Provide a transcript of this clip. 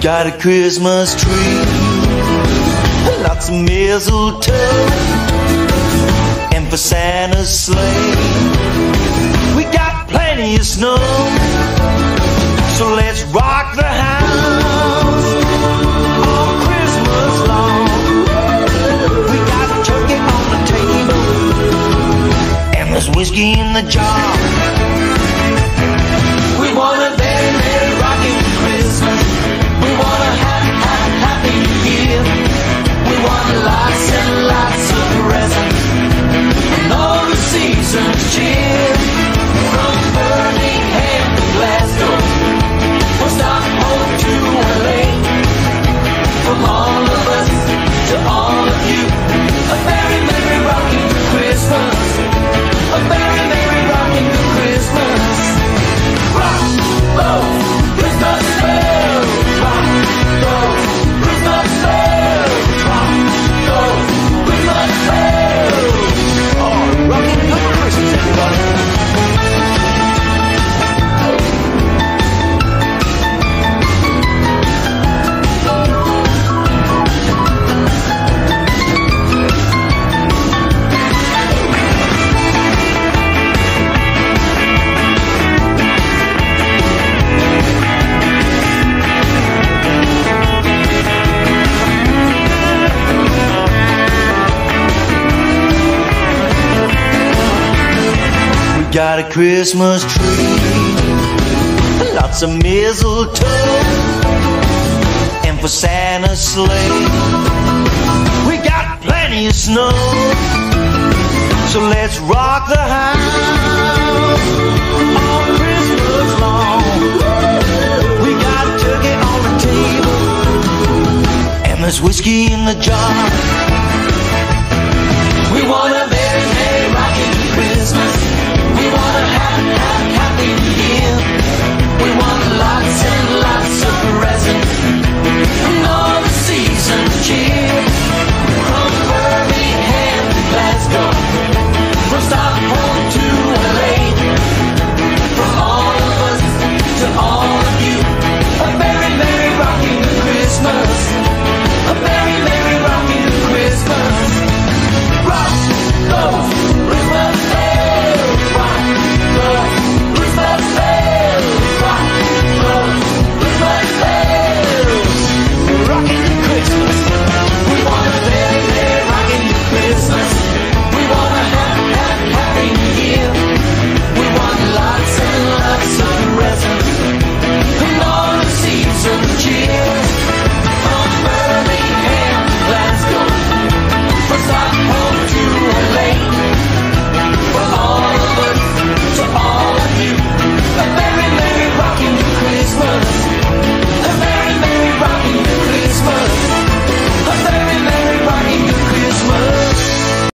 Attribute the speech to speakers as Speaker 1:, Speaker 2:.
Speaker 1: got a Christmas tree, lots of mistletoe, and for Santa's sleigh we got plenty of snow. So let's rock the house all Christmas long. We got a turkey on the table, and there's whiskey in the jar. We want a very, very rocking Christmas. We want a happy New Year. We want lots and lots of presents and all the seasons cheer. From Birmingham to Glasgow, from Stockholm to LA, from all of us to all of you, a very, very rocking Christmas. A very, very rocking Christmas. Rock those Christmas bells. Rock those Christmas bells. Rock those Christmas bells. Oh, rocking good Christmas, everybody. Got a Christmas tree, lots of mistletoe, and for Santa's sleigh we got plenty of snow. So let's rock the house all Christmas long. We got a turkey on the table, and there's whiskey in the jar.